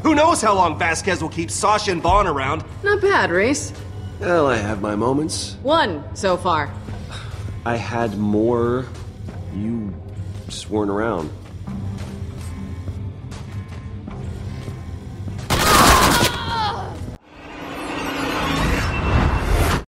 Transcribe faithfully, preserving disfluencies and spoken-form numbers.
Who knows how long Vasquez will keep Sasha and Vaughn around? Not bad, Reese. Well, I have my moments. One so far. I had more. You just weren't around.